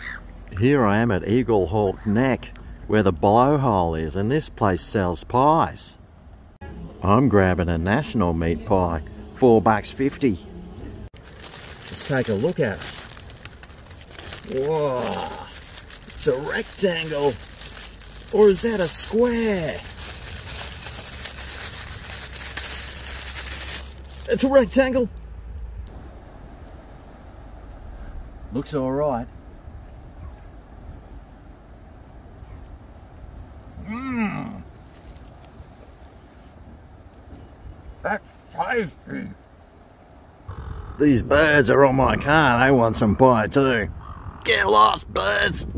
Here I am at Eagle Hawk Neck, where the blowhole is, and this place sells pies. I'm grabbing a national meat pie, $4.50. Let's take a look at it. Whoa, it's a rectangle, or is that a square? It's a rectangle. Looks all right. That's tasty. These birds are on my car. They want some pie too. Get lost, birds.